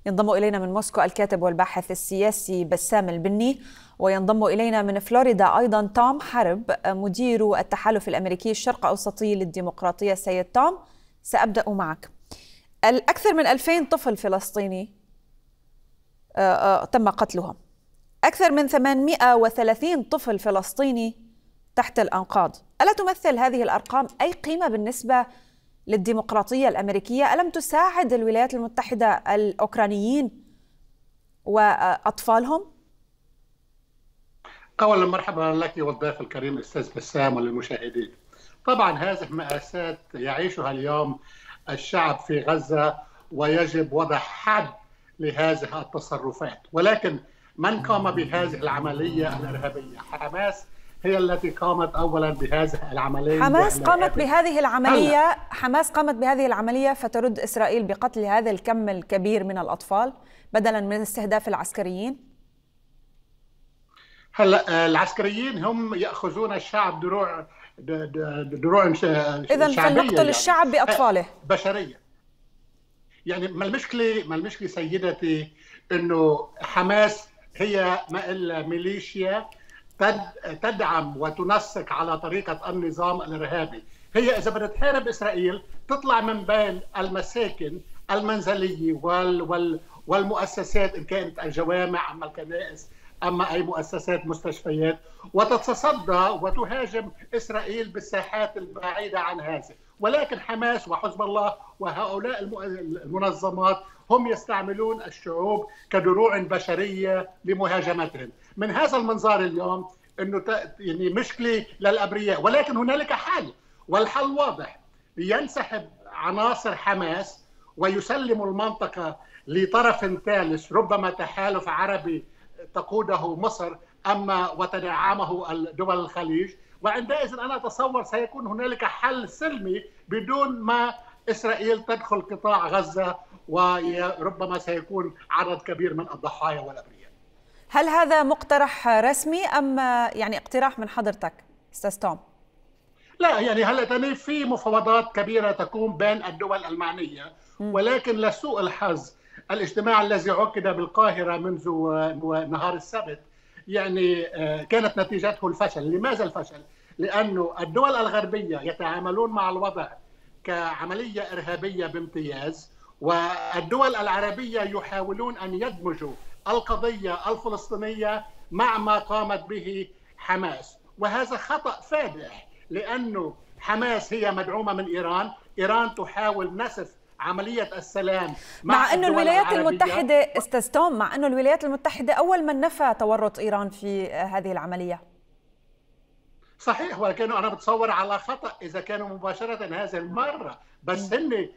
ينضم إلينا من موسكو الكاتب والباحث السياسي بسام البني، وينضم إلينا من فلوريدا أيضا توم حرب مدير التحالف الأمريكي الشرق أوسطي للديمقراطية. سيد توم، سأبدأ معك. الأكثر من 2000 طفل فلسطيني تم قتلهم، أكثر من 830 طفل فلسطيني تحت الأنقاض. ألا تمثل هذه الأرقام أي قيمة بالنسبة للديمقراطية الأمريكية؟ ألم تساعد الولايات المتحدة الأوكرانيين وأطفالهم؟ أولا مرحبا لك والضيف الكريم أستاذ بسام وللمشاهدين. طبعا هذه مأساة يعيشها اليوم الشعب في غزة، ويجب وضع حد لهذه التصرفات، ولكن من قام بهذه العملية الإرهابية؟ حماس هي التي قامت أولا بهذه العملية. حماس قامت بهذه العملية فترد إسرائيل بقتل هذا الكم الكبير من الأطفال بدلا من استهداف العسكريين. هلا العسكريين هم يأخذون الشعب دروع إذن فلنقتل يعني الشعب بأطفاله. بشرية. يعني ما المشكلة سيدتي إنه حماس هي ما إلا ميليشيا تدعم وتنسق على طريقة النظام الإرهابي. هي إذا بدها تحارب إسرائيل تطلع من بين المساكن المنزلية والمؤسسات، إن كانت الجوامع أما الكنائس أما أي مؤسسات مستشفيات، وتتصدى وتهاجم إسرائيل بالساحات البعيدة عن هذا. ولكن حماس وحزب الله وهؤلاء المنظمات هم يستعملون الشعوب كدروع بشرية لمهاجمتهم. من هذا المنظار اليوم انه يعني مشكله للابرياء، ولكن هنالك حل، والحل واضح: ينسحب عناصر حماس ويسلم المنطقه لطرف ثالث، ربما تحالف عربي تقوده مصر اما وتدعمه دول الخليج، وعندئذ انا اتصور سيكون هنالك حل سلمي بدون ما اسرائيل تدخل قطاع غزه، وربما سيكون عدد كبير من الضحايا والابرياء. هل هذا مقترح رسمي أم يعني اقتراح من حضرتك أستاذ توم؟ لا، يعني هلا في مفاوضات كبيرة تقوم بين الدول المعنية، ولكن لسوء الحظ الاجتماع الذي عقد بالقاهرة منذ نهار السبت يعني كانت نتيجته الفشل. لماذا الفشل؟ لأنه الدول الغربية يتعاملون مع الوضع كعملية إرهابية بامتياز، والدول العربية يحاولون أن يدمجوا القضية الفلسطينية مع ما قامت به حماس، وهذا خطأ فادح، لأنه حماس هي مدعومة من إيران. إيران تحاول نسف عملية السلام مع أنه الولايات المتحدة أستاذ توم، مع أنه الولايات المتحدة أول من نفى تورط إيران في هذه العملية. صحيح، ولكن أنا بتصور على خطأ إذا كانوا مباشرة هذه المرة، بس هن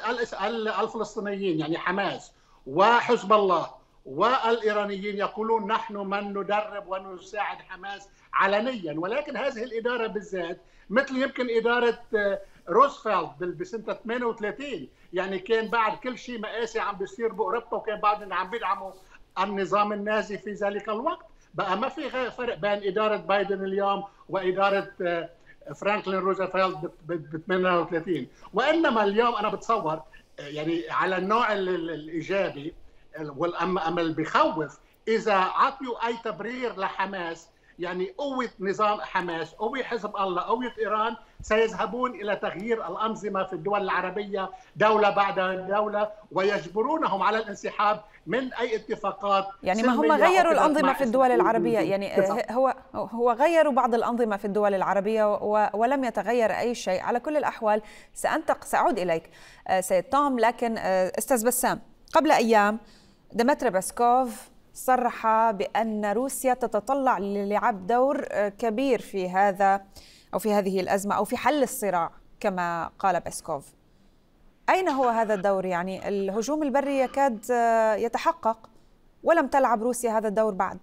الفلسطينيين يعني حماس وحزب الله والإيرانيين يقولون نحن من ندرب ونساعد حماس علنيا. ولكن هذه الإدارة بالذات مثل يمكن إدارة روزفلت بسنة 38، يعني كان بعد كل شيء مآسي عم بيصير بأوروبا وكان بعدهم عم بيدعموا النظام النازي في ذلك الوقت. بقى ما في فرق بين إدارة بايدن اليوم وإدارة فرانكلين روزفلت ب 38. وإنما اليوم أنا بتصور يعني على النوع الإيجابي، والأمل اللي بيخوف إذا عطيوا أي تبرير لحماس، يعني قوة نظام حماس، قوة حزب الله، قوة إيران، سيذهبون إلى تغيير الأنظمة في الدول العربية دولة بعد دولة، ويجبرونهم على الانسحاب من أي اتفاقات. يعني ما هم غيروا الأنظمة في الدول العربية، يعني هو غيروا بعض الأنظمة في الدول العربية ولم يتغير أي شيء. على كل الأحوال سأعود إليك سيد توم، لكن أستاذ بسام، قبل أيام ديمتري بيسكوف صرح بأن روسيا تتطلع للعب دور كبير في هذا أو في هذه الأزمة أو في حل الصراع كما قال بيسكوف. أين هو هذا الدور؟ يعني الهجوم البري يكاد يتحقق ولم تلعب روسيا هذا الدور بعد.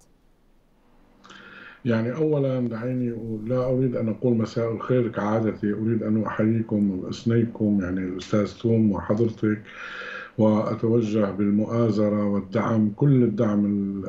يعني أولا دعيني لا أريد أن أقول مساء الخير كعادتي، أريد أن أحييكم اثنينكم يعني الأستاذ توم وحضرتك، وأتوجه بالمؤازرة والدعم، كل الدعم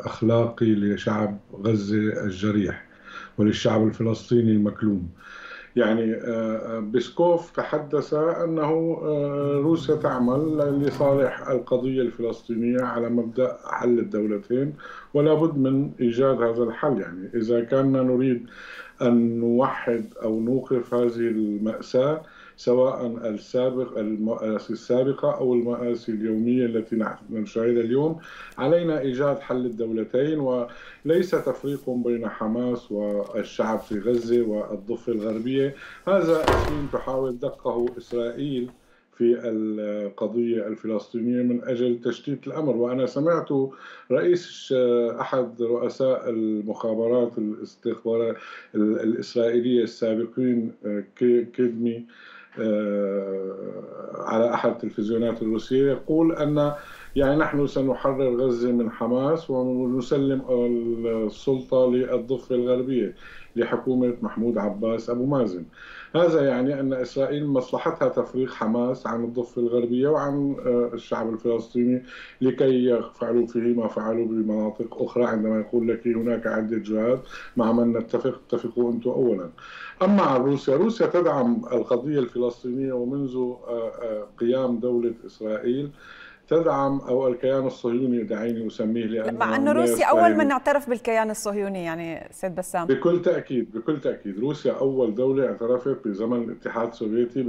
الأخلاقي لشعب غزة الجريح وللشعب الفلسطيني المكلوم. يعني بيسكوف تحدث أنه روسيا تعمل لصالح القضية الفلسطينية على مبدأ حل الدولتين، ولا بد من إيجاد هذا الحل. يعني إذا كنا نريد أن نوحد أو نوقف هذه المأساة، سواء المآسي السابقة أو المآسي اليومية التي نشاهدها اليوم، علينا إيجاد حل الدولتين، وليس تفريق بين حماس والشعب في غزة والضفة الغربية. هذا أسلوب تحاول دقه إسرائيل في القضية الفلسطينية من أجل تشتيت الأمر. وأنا سمعت رئيس أحد رؤساء المخابرات الإسرائيلية السابقين كيدمي على أحد التلفزيونات الروسية يقول أن يعني نحن سنحرر غزة من حماس ونسلم السلطة للضفة الغربية لحكومة محمود عباس أبو مازن. هذا يعني أن إسرائيل مصلحتها تفريق حماس عن الضفة الغربية وعن الشعب الفلسطيني لكي يفعلوا فيه ما فعلوا بمناطق أخرى. عندما يقول لك هناك عدة جهات مع من اتفقوا أنتم أولا. أما عن روسيا تدعم القضية الفلسطينية، ومنذ قيام دولة إسرائيل تدعم أو الكيان الصهيوني دعيني أسميه، لأنه مع أن روسيا أول من اعترف بالكيان الصهيوني يعني سيد بسام. بكل تأكيد روسيا أول دولة اعترفت بزمن الاتحاد السوفيتي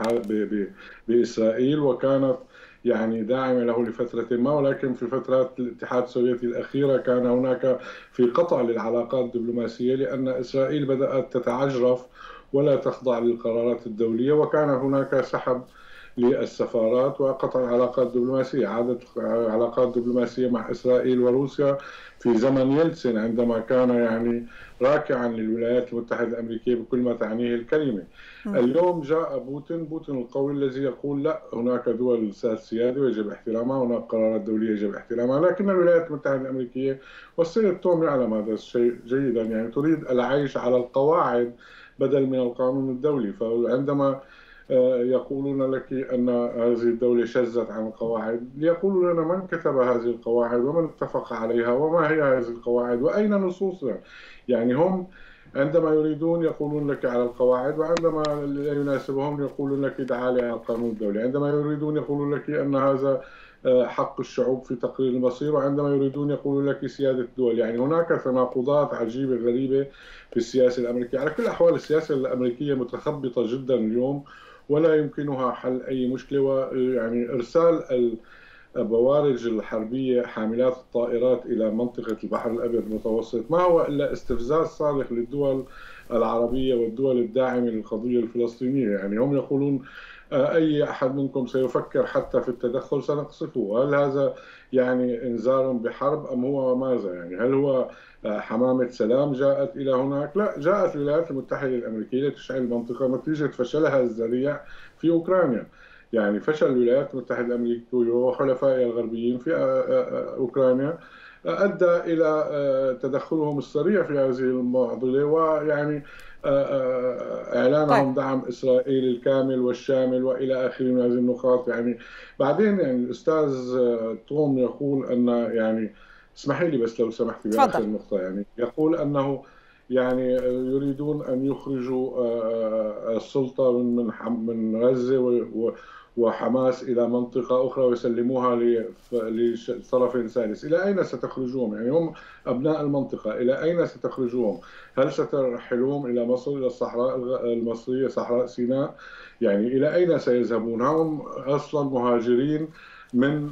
بإسرائيل، وكانت يعني داعمة له لفترة ما، ولكن في فترات الاتحاد السوفيتي الأخيرة كان هناك في قطع للعلاقات الدبلوماسية، لأن إسرائيل بدأت تتعجرف ولا تخضع للقرارات الدولية، وكان هناك سحب للسفارات وقطع العلاقات الدبلوماسية. عادت علاقات دبلوماسية مع إسرائيل وروسيا في زمن يلتسن، عندما كان يعني راكعا للولايات المتحدة الأمريكية بكل ما تعنيه الكلمة. اليوم جاء بوتين القوي الذي يقول لا، هناك دول ذات سيادة ويجب احترامها، هناك قرارات دولية يجب احترامها. لكن الولايات المتحدة الأمريكية والسيد توم يعلم هذا الشيء جيدا، يعني تريد العيش على القواعد بدل من القانون الدولي. فعندما يقولون لك أن هذه الدولة شزت عن القواعد، ليقولوا لنا من كتب هذه القواعد ومن اتفق عليها وما هي هذه القواعد وأين نصوصها. يعني هم عندما يريدون يقولون لك على القواعد، وعندما لا يناسبهم يقولون لك تعالي على القانون الدولي. عندما يريدون يقولون لك أن هذا حق الشعوب في تقرير المصير، وعندما يريدون يقولون لك سيادة الدول. يعني هناك تناقضات عجيبة غريبة في السياسة الأمريكية. على كل الأحوال السياسة الأمريكية متخبطة جدا اليوم، ولا يمكنها حل أي مشكلة. ويعني إرسال البوارج الحربية حاملات الطائرات إلى منطقة البحر الأبيض المتوسط ما هو إلا استفزاز صارخ للدول العربية والدول الداعمة للقضية الفلسطينية. يعني هم يقولون أي أحد منكم سيفكر حتى في التدخل سنقصفه. هل هذا يعني إنذار بحرب أم هو ماذا؟ يعني هل هو حمامة سلام جاءت إلى هناك؟ لا، جاءت الولايات المتحدة الأمريكية لتشعل المنطقة نتيجة فشلها الذريع في أوكرانيا. يعني فشل الولايات المتحدة الأمريكية وحلفائها الغربيين في أوكرانيا أدى إلى تدخلهم السريع في هذه المعضلة، ويعني إعلانهم دعم إسرائيل الكامل والشامل وإلى آخره من هذه النقاط. يعني بعدين يعني الأستاذ توم يقول أن يعني اسمحي لي بس لو سمحتي بآخر نقطة، يعني يقول أنه يعني يريدون أن يخرجوا السلطة من غزة وحماس إلى منطقة أخرى ويسلموها لطرف ثالث. إلى أين ستخرجوهم؟ يعني هم أبناء المنطقة، إلى أين ستخرجوهم؟ هل سترحلوهم إلى مصر، إلى الصحراء المصرية، صحراء سيناء؟ يعني إلى أين سيذهبون؟ هم أصلا مهاجرين من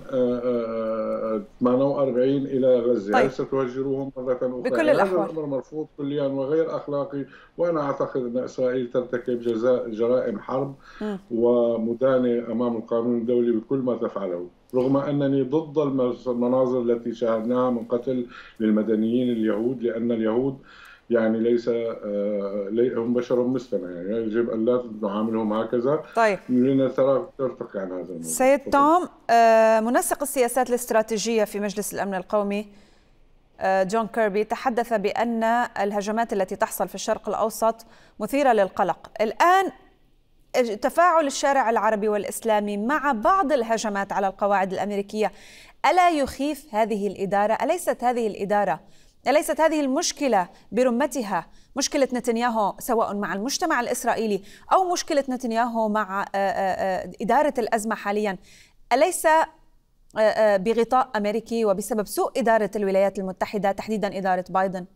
48 إلى غزة. طيب. هل ستهجروهم مرة أخرى؟ بكل الأحوال هذا الأمر مرفوض كليا وغير أخلاقي، وأنا أعتقد أن إسرائيل ترتكب جرائم حرب ومدانة أمام القانون الدولي بكل ما تفعله، رغم أنني ضد المناظر التي شاهدناها من قتل للمدنيين اليهود، لأن اليهود يعني ليس هم بشر مثلنا، يعني يجب أن لا نعاملهم هكذا. طيب ترتقي عن هذا الموضوع. سيد توم، منسق السياسات الاستراتيجية في مجلس الأمن القومي جون كيربي تحدث بأن الهجمات التي تحصل في الشرق الأوسط مثيرة للقلق. الآن تفاعل الشارع العربي والإسلامي مع بعض الهجمات على القواعد الأمريكية ألا يخيف هذه الإدارة؟ أليست هذه الإدارة أليست هذه المشكلة برمتها مشكلة نتنياهو سواء مع المجتمع الإسرائيلي أو مشكلة نتنياهو مع إدارة الأزمة حاليا؟ أليس بغطاء أمريكي وبسبب سوء إدارة الولايات المتحدة تحديدا إدارة بايدن؟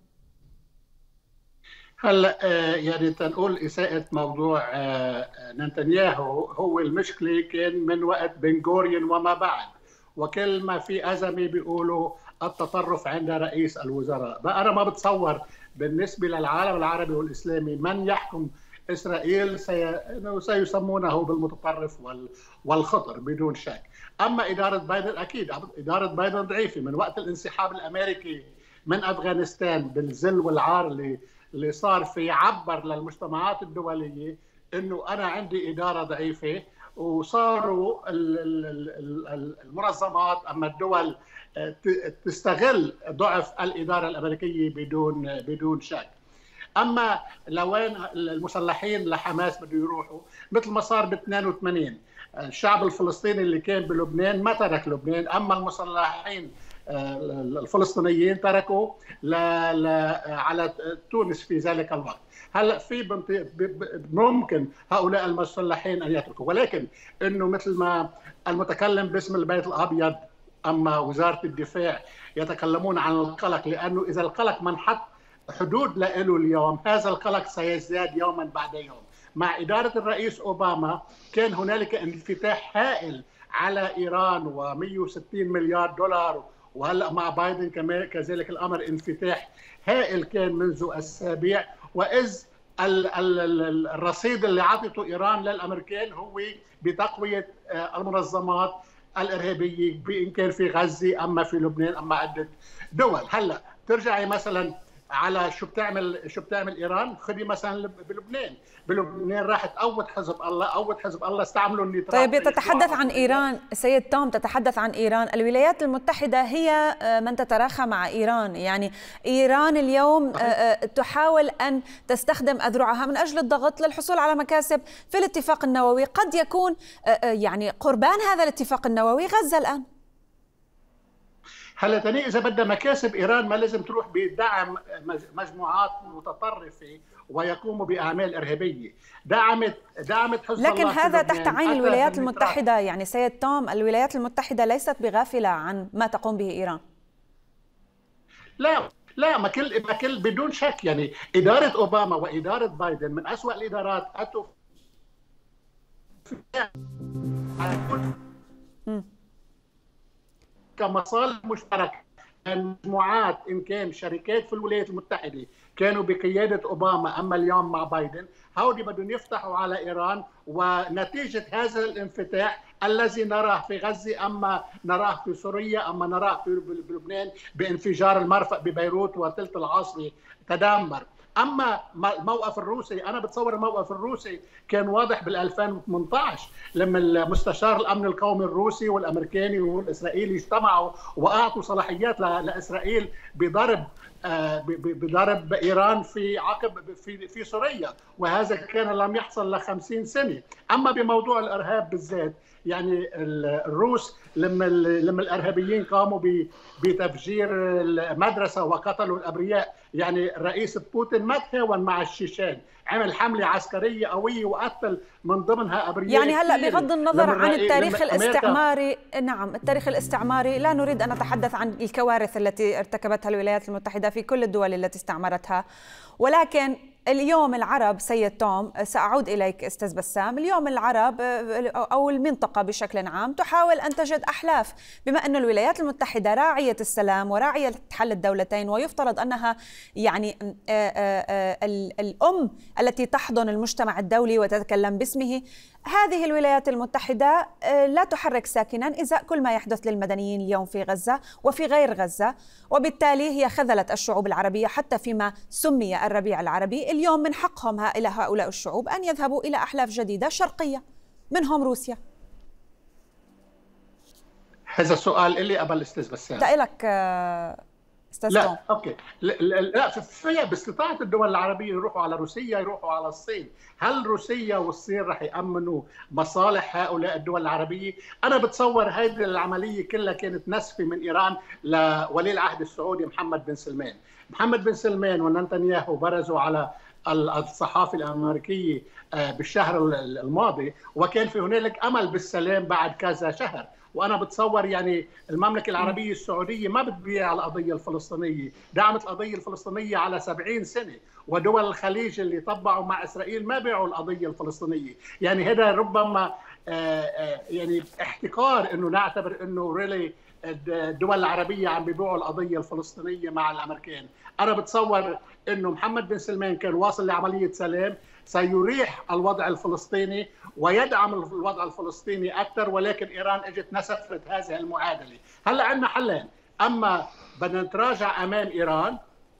هلا يعني تنقول إساءة موضوع نتنياهو، هو المشكلة كان من وقت بن غوريون وما بعد، وكل ما في أزمة بيقولوا التطرف عند رئيس الوزراء. بقى أنا ما بتصور بالنسبة للعالم العربي والإسلامي من يحكم إسرائيل سيسمونه بالمتطرف والخطر بدون شك. أما إدارة بايدن أكيد إدارة بايدن ضعيفة من وقت الانسحاب الأمريكي من أفغانستان بالذل والعار اللي صار في، عبر للمجتمعات الدولية إنه أنا عندي إدارة ضعيفة، وصاروا المنظمات أما الدول تستغل ضعف الإدارة الأمريكية بدون شك. أما لوين المسلحين لحماس بده يروحوا؟ مثل ما صار ب 82 الشعب الفلسطيني اللي كان بلبنان ما ترك لبنان، أما المسلحين الفلسطينيين تركوا على تونس في ذلك الوقت. هلا في ممكن هؤلاء المسلحين ان يتركوا، ولكن انه مثل ما المتكلم باسم البيت الابيض اما وزاره الدفاع يتكلمون عن القلق، لانه اذا القلق ما انحط حدود له اليوم، هذا القلق سيزداد يوما بعد يوم. مع اداره الرئيس اوباما كان هنالك انفتاح هائل على ايران و160 مليار دولار، وهلا مع بايدن كمان كذلك الامر انفتاح هائل كان منذ اسابيع. واذ الرصيد اللي عطته ايران للامريكان هو بتقويه المنظمات الارهابيه، ان كان في غزه اما في لبنان اما عده دول. هلا ترجعي مثلا على شو بتعمل ايران، خذي مثلا بلبنان راحت قوت حزب الله استعملوا النيترات. طيب تتحدث عن ايران سيد توم، تتحدث عن ايران، الولايات المتحده هي من تتراخى مع ايران، يعني ايران اليوم تحاول ان تستخدم اذرعها من اجل الضغط للحصول على مكاسب في الاتفاق النووي، قد يكون يعني قربان هذا الاتفاق النووي غزه الان. هلا تاني اذا بدها مكاسب ايران ما لازم تروح بدعم مجموعات متطرفه ويقوموا باعمال ارهابيه. دعمت حزب الله، لكن هذا تحت عين الولايات المتحده. يعني سيد توم، الولايات المتحده ليست بغافله عن ما تقوم به ايران. لا ما كل بدون شك. يعني اداره اوباما واداره بايدن من أسوأ الادارات اتوا كمصالح مشتركه. المجموعات ان كان شركات في الولايات المتحده كانوا بقياده اوباما، اما اليوم مع بايدن هودي بدهم يفتحوا على ايران، ونتيجه هذا الانفتاح الذي نراه في غزه، اما نراه في سوريا، اما نراه في لبنان بانفجار المرفأ ببيروت وثلث العاصمه تدمر. اما الموقف الروسي، انا بتصور الموقف الروسي كان واضح بال 2018 لما المستشار الامن القومي الروسي والامريكاني والاسرائيلي اجتمعوا واعطوا صلاحيات لاسرائيل بضرب ايران في عقب في سوريا، وهذا كان لم يحصل ل 50 سنه. اما بموضوع الارهاب بالذات، يعني الروس لما الارهابيين قاموا بتفجير المدرسه وقتلوا الابرياء، يعني الرئيس بوتين ما تهاون مع الشيشان، عمل حمله عسكريه قويه وقتل من ضمنها ابرياء. يعني هلا بغض النظر عن التاريخ الاستعماري، نعم التاريخ الاستعماري، لا نريد ان نتحدث عن الكوارث التي ارتكبتها الولايات المتحده في كل الدول التي استعمرتها، ولكن اليوم العرب سيد توم، سأعود إليك أستاذ بسام، اليوم العرب أو المنطقة بشكل عام تحاول أن تجد أحلاف، بما أن الولايات المتحدة راعية السلام وراعية حل الدولتين، ويفترض أنها يعني الأم التي تحضن المجتمع الدولي وتتكلم باسمه. هذه الولايات المتحدة لا تحرك ساكنا إزاء كل ما يحدث للمدنيين اليوم في غزة وفي غير غزة، وبالتالي هي خذلت الشعوب العربية حتى فيما سمي الربيع العربي. اليوم من حقهم إلى هؤلاء الشعوب أن يذهبوا إلى أحلاف جديدة شرقية منهم روسيا. هذا السؤال اللي قبل أستاذ بسام لك استاذ توم. اوكي لا في باستطاعه الدول العربيه يروحوا على روسيا، يروحوا على الصين. هل روسيا والصين رح يامنوا مصالح هؤلاء الدول العربيه؟ انا بتصور هذه العمليه كلها كانت نسفه من ايران لولي العهد السعودي محمد بن سلمان. محمد بن سلمان ونتنياهو برزوا على الصحافه الامريكيه بالشهر الماضي، وكان في هنالك امل بالسلام بعد كذا شهر. وانا بتصور يعني المملكه العربيه السعوديه ما بتبيع القضيه الفلسطينيه، دعمت القضيه الفلسطينيه على 70 سنه، ودول الخليج اللي طبعوا مع اسرائيل ما بيعوا القضيه الفلسطينيه. يعني هذا ربما يعني احتكار انه نعتبر انه ريلي الدول العربيه عم بيبيعوا القضيه الفلسطينيه مع الامريكان. انا بتصور انه محمد بن سلمان كان واصل لعمليه سلام سيريح الوضع الفلسطيني ويدعم الوضع الفلسطيني اكثر، ولكن ايران اجت نسفت هذه المعادله. هلا عندنا حلين، اما بدنا نتراجع امام ايران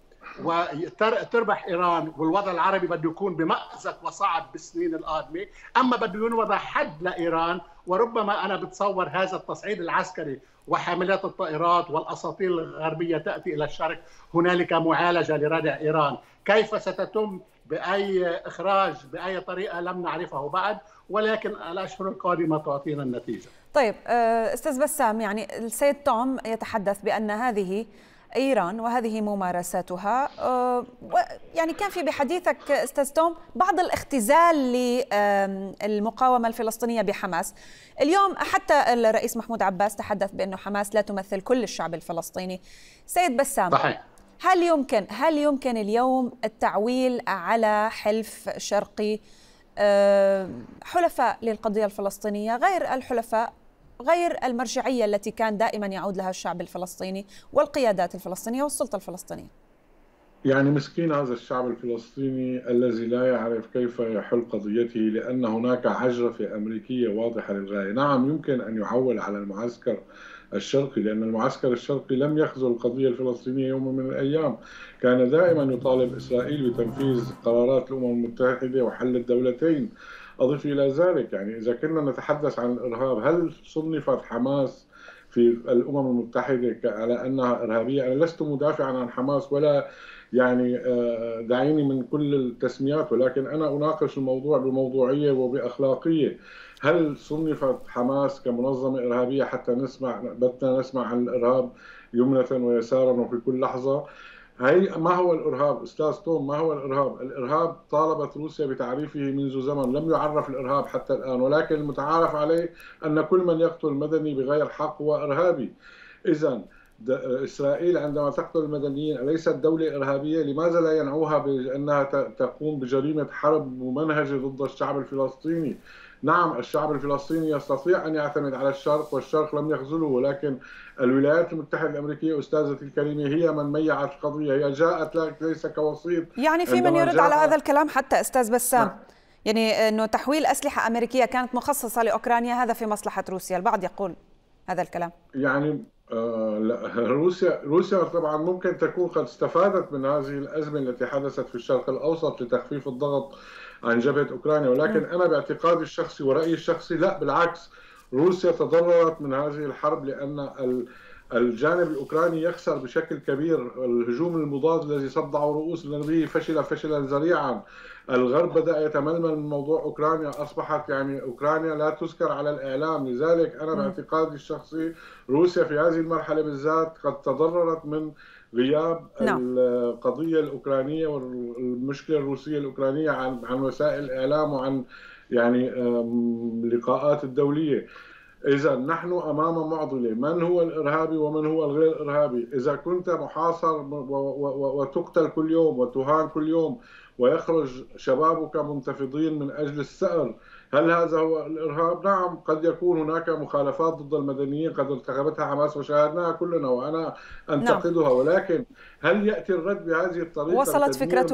وتربح ايران والوضع العربي بده يكون بمأزق وصعب بالسنين القادمه، اما بده ينوضع حد لايران. وربما انا بتصور هذا التصعيد العسكري وحاملات الطائرات والاساطيل الغربيه تاتي الى الشرق، هنالك معالجه لردع ايران. كيف ستتم، باي اخراج، باي طريقه لم نعرفه بعد، ولكن الاشهر القادمه تعطينا النتيجه. طيب استاذ بسام، يعني السيد توم يتحدث بان هذه إيران وهذه ممارساتها، يعني كان في بحديثك أستاذ توم بعض الاختزال للمقاومة الفلسطينية بحماس. اليوم حتى الرئيس محمود عباس تحدث بأنه حماس لا تمثل كل الشعب الفلسطيني. سيد بسام، صحيح. هل يمكن اليوم التعويل على حلف شرقي حلفاء للقضية الفلسطينية غير الحلفاء، غير المرجعية التي كان دائما يعود لها الشعب الفلسطيني والقيادات الفلسطينية والسلطة الفلسطينية؟ يعني مسكين هذا الشعب الفلسطيني الذي لا يعرف كيف يحل قضيته، لأن هناك عجرفة أمريكية واضحة للغاية. نعم يمكن أن يعول على المعسكر الشرقي، لأن المعسكر الشرقي لم يخذل القضية الفلسطينية يوم من الأيام، كان دائما يطالب إسرائيل بتنفيذ قرارات الأمم المتحدة وحل الدولتين. أضيف إلى ذلك، يعني إذا كنا نتحدث عن الإرهاب، هل صنفت حماس في الأمم المتحدة على أنها إرهابية؟ أنا لست مدافعا عن حماس ولا يعني دعيني من كل التسميات، ولكن أنا أناقش الموضوع بموضوعية وبأخلاقية. هل صنفت حماس كمنظمة إرهابية حتى بدنا نسمع عن الإرهاب يمنة ويسارا وفي كل لحظة؟ ما هو الإرهاب؟ أستاذ توم، ما هو الإرهاب؟ الإرهاب طالبت روسيا بتعريفه منذ زمن، لم يعرف الإرهاب حتى الآن، ولكن المتعارف عليه أن كل من يقتل مدني بغير حق هو إرهابي. إذن إسرائيل عندما تقتل المدنيين أليست دولة إرهابية؟ لماذا لا ينعوها بأنها تقوم بجريمة حرب ممنهجة ضد الشعب الفلسطيني؟ نعم الشعب الفلسطيني يستطيع أن يعتمد على الشرق، والشرق لم يخذله، ولكن الولايات المتحدة الأمريكية أستاذتي الكريمة هي من ميعت القضية، هي جاءت ليس كوسيط. يعني في من يرد على هذا الكلام حتى أستاذ بسام، يعني أنه تحويل أسلحة أمريكية كانت مخصصة لأوكرانيا هذا في مصلحة روسيا، البعض يقول هذا الكلام. يعني لا، روسيا طبعا ممكن تكون قد استفادت من هذه الأزمة التي حدثت في الشرق الأوسط لتخفيف الضغط عن جبهة أوكرانيا، ولكن أنا باعتقادي الشخصي ورأيي الشخصي لا، بالعكس، روسيا تضررت من هذه الحرب لأن الجانب الأوكراني يخسر بشكل كبير. الهجوم المضاد الذي صدعه رؤوس الغربية فشل فشلا ذريعا. الغرب بدأ يتململ من موضوع أوكرانيا، أصبحت يعني أوكرانيا لا تذكر على الإعلام. لذلك أنا باعتقادي الشخصي روسيا في هذه المرحلة بالذات قد تضررت من غياب القضية الأوكرانية والمشكلة الروسية الأوكرانية عن وسائل الإعلام وعن يعني اللقاءات الدولية. إذا نحن أمام معضلة، من هو الإرهابي ومن هو الغير إرهابي؟ إذا كنت محاصر وتقتل كل يوم وتهان كل يوم ويخرج شبابك منتفضين من أجل الثأر، هل هذا هو الإرهاب؟ نعم، قد يكون هناك مخالفات ضد المدنيين قد ارتكبتها حماس وشاهدناها كلنا وأنا أنتقدها، ولكن هل يأتي الرد بهذه الطريقة؟ وصلت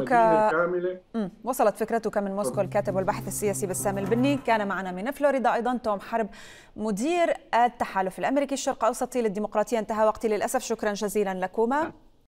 فكرتك من موسكو. الكاتب والباحث السياسي بسام البني كان معنا من فلوريدا. أيضا توم حرب مدير التحالف الأمريكي الشرق أوسطي للديمقراطية. انتهى وقتي للأسف، شكرا جزيلا لكما.